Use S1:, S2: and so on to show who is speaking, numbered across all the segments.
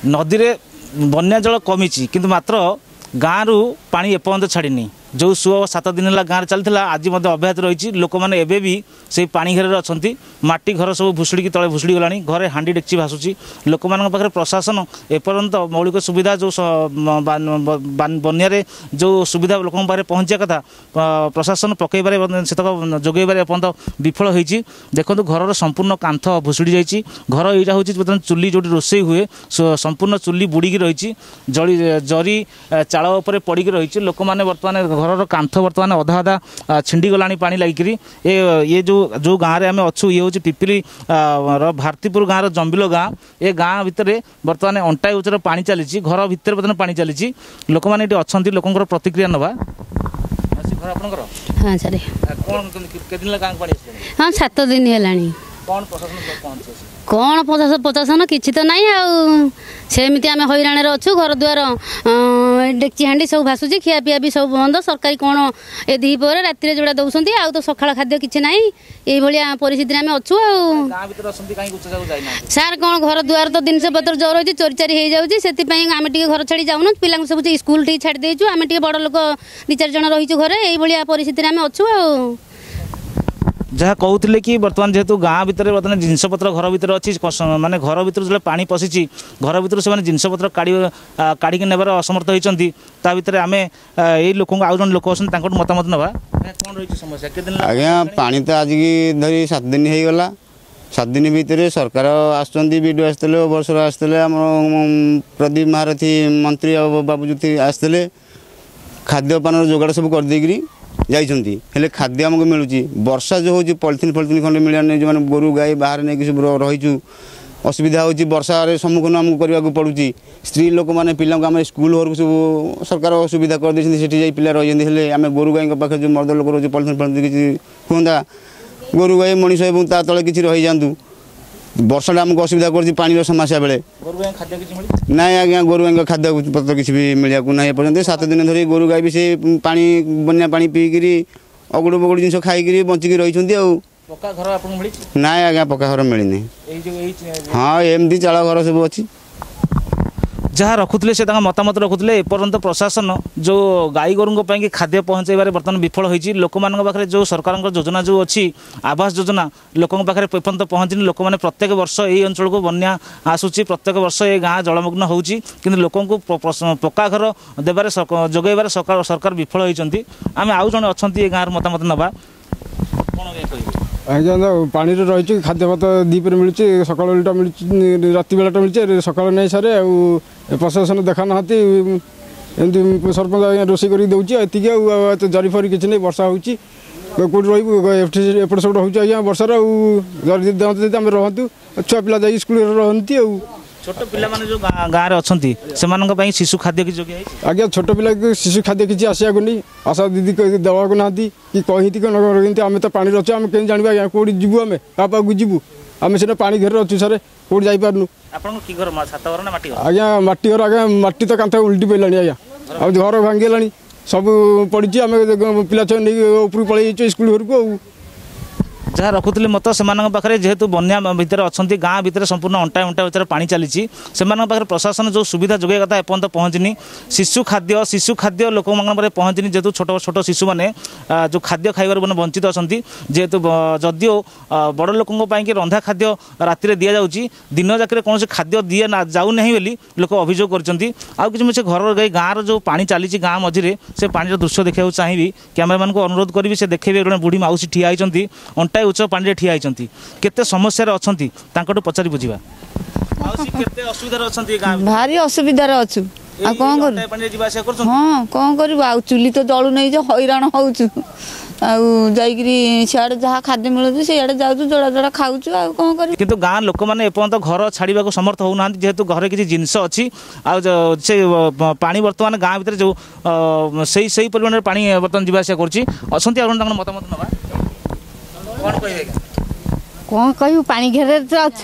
S1: नदी रे बन्या जल कमी किंतु मात्र गाँव रु पानी एपर्यंत छाड़नी जो सुह 7 दिन है गाँव चलता आज अब्याहत रही लोक मैंने एवं भी से पानी घेर अच्छा माटी घर सब भुशुड़ी तले भुशुड़ी गला घरे हांडी डेक्ची भासुची लोक मान पाखे प्रशासन एपर्यंत मौलिक सुविधा जो बन्या जो सुविधा लोक पाखे पहुँचा कथा प्रशासन पकड़ से जोगेबार एपर्यंत विफल होती देखो घर संपूर्ण कांथ भुशुड़ी जाइए घर यहाँ हूँ बर्तमान चुली जो रोषे हुए संपूर्ण चुली बुड़ी रही जरी चाल उपर पड़ी रही लोक मैंने बर्तमान घर कांथ बर्तमान अधा अधा छिंडी गला पानी लगिकी ये जो गाँव में आम अच्छु ये हूँ पिपिली भारतीपुर गाँव जंबिल गाँ ये गाँ भितर बर्तमान अंटाई उचर पानी चली घर भितर बर्तमान पानी चली लोक मैंने ये अच्छा लोक प्रतिक्रिया नवा घर आपंकर
S2: हाँ सर हाँ 7 दिन है कौन प्रशासन किसी तो नहीं आमती आम हईराण अच्छु घर द्वार डेक्ची हांडी सब भासुची खिया पिया भी सब बंद सरकारी कौन ए दीपर राति जोड़ा दौरान आउ तो सकाळ खाद्य किसी ना ये परिस्थिति आम अच्छु सार कौन घर द्वार तो जिनस पत्र जो रही चोरी चारी हो जाए आम घर छाड़ी जाऊन पिला सब स्कूल ठीक छाड़ी देचु आम बड़ लोक 2-4 जन रही घरे ये परिस्थिति आम अच्छु
S1: जहाँ कहते कि बर्तमान जेहेतु गाँ भितर बर्तमान जिनपतर घर भितर अच्छी माने घर भितर जो पानी पशिची घर भितर से जिनपतर काढ़ी नेबार असमर्थ होती भितर आम यही लोक आउ जन लोक अच्छा मतामत नवा कौन रही समस्या
S3: आज्ञा पानी तो आज की धरी 7 दिन हो गला 7 दिन भितर सरकार आसडी आसते वर्षर आसते आम प्रदीप महारथी मंत्री बाबूजी आसते खाद्यपान जोगाड़ सब करदेकरी जाइए खाद्य आमको मिलूँ वर्षा जो हूँ पॉलिथिन खंडे मिलने जो मैंने गोरु गाई बाहर नहीं सब रहीचु असुविधा होची वर्षार सम्मुखीन आमको करने को पड़ुची स्त्री लोक मैंने पिला आम स्कूल घर सब सरकार सुविधा कर देती पिला रही आम गोरु गाई पाखे जो मर्द लोक रोचे पॉलिथिन किसी हुआ गोरु गाई मनीष और ता तले किसी रही जातु वर्षा आमको असुविधा कर पानी समस्या बेले ना आज्ञा गोरु गाई खाद्य पत्र किसी भी मिलवा ना पर्यटन 7 दिन धरी गोरु गाई भी से पानी बन्या पानी पीकरी अगुड़ बगुड़ जिन खाई बंचिकी रही ना आज्ञा पक्का घर मिलनी हाँ एमती चाल घर सब अच्छी
S1: जहाँ रखुले से मतामत रखुले एपर्यंत प्रशासन जो गाई गोरु खाद्य पहुँचाइबार बर्तमान विफल होती लोक पाखे जो सरकार योजना जो अच्छी आवास योजना लोक पाखे एपर्यंत पहुँचनी लोक मैंने प्रत्येक वर्ष ये अंचल को बन्या आसूची प्रत्येक वर्ष ये गाँ जलमग्न होती कि लोक पक्का घर देवार जोगेबार सरकार विफल होती आम आउ जन अच्छा ये गाँव मतामत नवा
S4: आज्ञा पानी रही खाद्य पत्र दीपर मिलूँ सकाल बेलटा मिलूँ राति बेलाटा मिलूँ सकाल नहीं सारे प्रशासन देखा ना एमती सरपंच आज्ञा रोषे कर दूसरी एति जरी फरी किसी नहीं वर्षा होती कौट रपट सेपट हो वर्षार जरी दे आम रहतु छुआ पिला जा स्कूल रहती
S1: छोट पिला माने जो गाँव अच्छी से शिशु खाद्य की जोगे
S4: आज्ञा छोट पिला शिशु खाद्य किसी आसवाक नहीं आशा दीदी देवाक ना कि कही आम तो पानी अच्छे आम कहीं जानवा आज्ञा कौटी जीवु आम क्या पाक जीवु आम सीना पानी घेर अच्छु सारे कौट जापारनु आज्ञा मटी घर आज्ञा मटी तो कांथ उल्टी पड़ानी आज्ञा आ घर भांगीगला सब पड़ी आम पिला छुआ नहीं ऊपर पलि स्कूल घर को
S1: जहाँ रखुले मत से पाखे जेहेतु बन्या भितर अच्छा गाँ भितर संपूर्ण अंटा भितर पानी चली प्रशासन जो सुविधा जोगे कथा एपर्यंत पहुँचनी शिशु खाद्य लोक पहुँचनी जेहेतु छोट छोट शिशु मैंने जो खाद्य खाइबार मैंने वंचित अच्छा जेहेतु जदिओ बड़ लोकों रंधा खाद्य राति दि जाऊँगी दिन जाक कौन खाद्य दि जाऊना बोली लोक अभियोग कर से घर गाँव जो पानी चली गाँ मझे से पानी दृश्य देखा चाहिए कैमेरामैन को अनुरोध करी से देखे बुढ़ी माउसी ठिया होती अंटा उच्च पानी ठिया होती केते समस्या अच्छा पचारि बुझा
S5: भारी असुविधा अच्छु कौन कर हाँ कौन कर चुली तो जलु नहीं जो हैरान हो सियाड़े जहाँ खाद्य मिलूँ सियाड़े जाऊँ जोड़ा जोड़ा खाऊ कौन कर
S1: किंतु गाँ लोक मैंने एपर्यंत घर छाड़ा समर्थ होना जेहेतु घरे किसी जिनस अच्छी से पानी बर्तमान गाँ भीतर जो सही परिमाण पानी बर्तमान जावास कर मतामत ना
S2: कौन कहू पानी घेरे अच्छु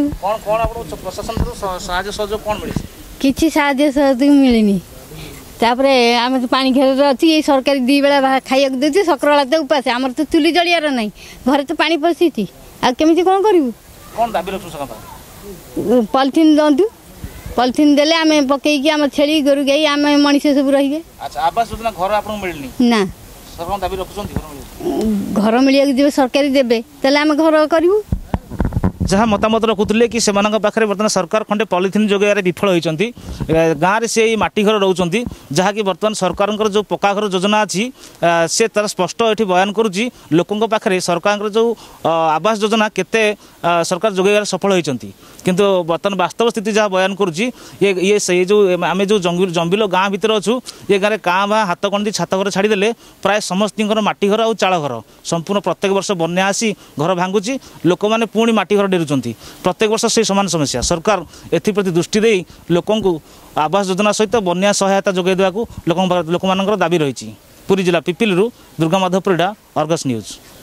S2: किसी साहाଯ୍य सहयोग मिलनी आम तो पानी घेरे अच्छी सरकारी 2 बेला खाया दूसरी सकाल तो उपास आमर तो चुली जलियार नहीं घर तो पानी पशिची आमती कौन करूँ पॉलिथिन दिंतु पॉलिथिन देले आमे पकेई आम छेली गोरु गाई आम मनीष सब रहिबे।
S1: अच्छा आवास योजना घर आपन मिलनी
S2: ना
S1: सरकार दाबी रखुछंती घर मिल
S2: घर मिलिया जे सरकारी देबे तले आम घर करिवु।
S1: जहाँ मतामत रखुले कि सेमानक पाखरे बर्तमान सरकार खंडे पॉलिथिन जोगाइबारे विफल होइचंती गाँव में से माटी घर रोचंती जहाँकि बर्तमान सरकार जो पक्का घर योजना अच्छी से तार स्पष्ट ये बयान करुच्ची लोकों पाखे सरकार जो आवास योजना केते सरकार जोगाइबार सफल होइचंती किंतु बर्तमान वास्तव स्थिति जहाँ बयान करुच्ची ये से जो आम जो जंबिलो गाँ भितर अच्छु ये गाँव काँ भा हाथ कंदी छात घर छाड़देले प्राय समस्त माटी घर और चाल घर संपूर्ण प्रत्येक वर्ष बन्या आसी घर भांगुची लोक मैंने पुणी माटी घर डेरुचंती प्रत्येक वर्ष से समान समस्या सरकार एप्रति दृष्टि दे लोकों आवास योजना सहित बन्या सहायता जोगाई देवाक लोक दाबी रही। पुरी जिला पिपिलू दुर्गा माधव परिडा, अर्गस न्यूज।